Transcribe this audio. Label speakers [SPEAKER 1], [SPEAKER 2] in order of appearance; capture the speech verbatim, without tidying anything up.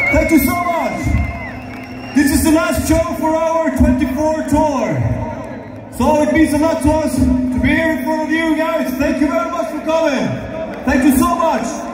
[SPEAKER 1] Thank you so much. This is the last show for our twenty-four tour. So it means a lot to us to be here in front of you guys. Thank you very much for coming. Thank you so much.